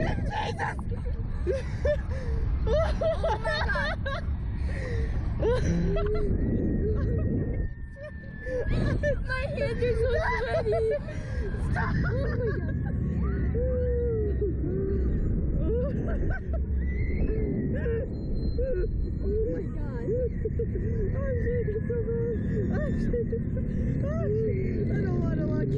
My hands are so sweaty. Stop. Oh my god. I'm shaking so bad. I'm shaking so bad. I don't want to watch.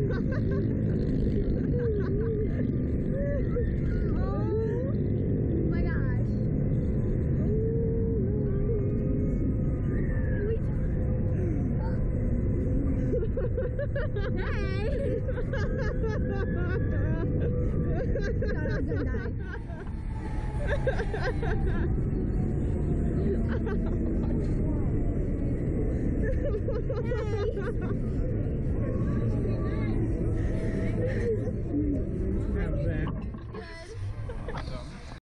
Oh my gosh. Hey! Thought I was gonna die. Hey!